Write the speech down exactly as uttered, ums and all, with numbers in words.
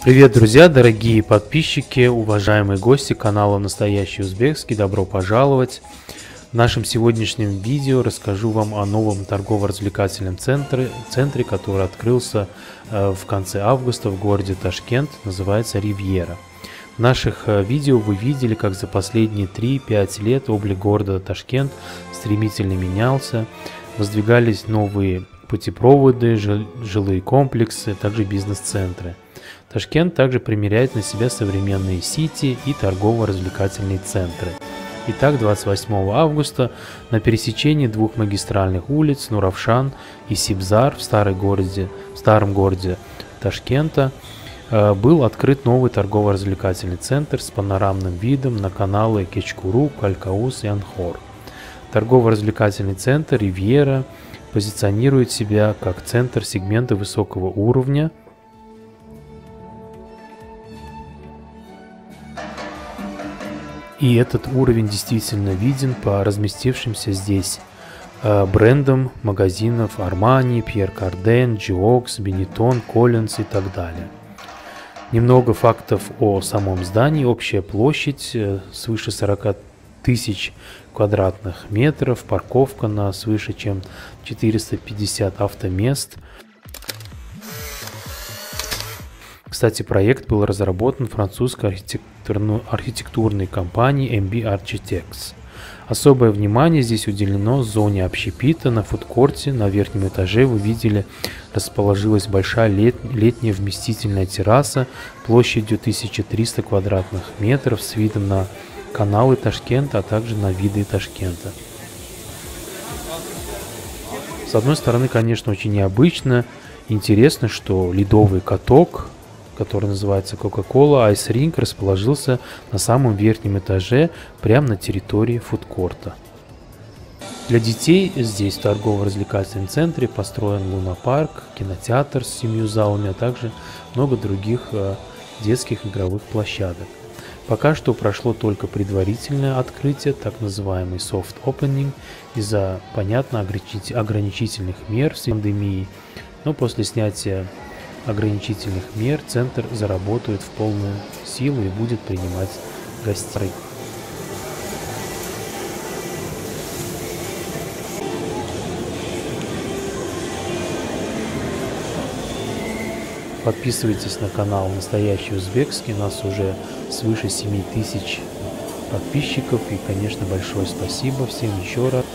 Привет, друзья, дорогие подписчики, уважаемые гости канала Настоящий Узбекский, добро пожаловать! В нашем сегодняшнем видео расскажу вам о новом торгово-развлекательном центре, центре, который открылся э, в конце августа в городе Ташкент, называется Ривьера. В наших э, видео вы видели, как за последние три-пять лет облик города Ташкент стремительно менялся, воздвигались новые путепроводы, жилые комплексы, также бизнес-центры. Ташкент также примеряет на себя современные сити и торгово-развлекательные центры. Итак, двадцать восьмого августа на пересечении двух магистральных улиц Нуравшан и Сибзар в, старой городе, в старом городе Ташкента э, был открыт новый торгово-развлекательный центр с панорамным видом на каналы Кечкуру, Калькаус и Анхор. Торгово-развлекательный центр Ривьера позиционирует себя как центр сегмента высокого уровня, и этот уровень действительно виден по разместившимся здесь э, брендам магазинов Armani, Pierre Cardin, Geox, Benetton, Collins и так далее. Немного фактов о самом здании. Общая площадь э, свыше сорока тысяч квадратных метров, парковка на свыше чем четыреста пятьдесят автомест. Кстати, проект был разработан французской архитектурной, архитектурной компанией эм би Architects. Особое внимание здесь уделено зоне общепита. На фудкорте на верхнем этаже вы видели, расположилась большая лет, летняя вместительная терраса площадью тысяча триста квадратных метров с видом на каналы Ташкента, а также на виды Ташкента. С одной стороны, конечно, очень необычно, интересно, что ледовый каток, который называется Coca-Cola Ice Rink, расположился на самом верхнем этаже, прямо на территории фудкорта. Для детей здесь в торгово-развлекательном центре построен лунопарк, кинотеатр с семью залами, а также много других э, детских игровых площадок. Пока что прошло только предварительное открытие, так называемый soft opening, из-за, понятно, ограничительных мер в связи с пандемией, но после снятия ограничительных мер центр заработает в полную силу и будет принимать гостей. Подписывайтесь на канал Настоящий Узбекский, у нас уже свыше семи тысяч подписчиков, и, конечно, большое спасибо всем еще раз.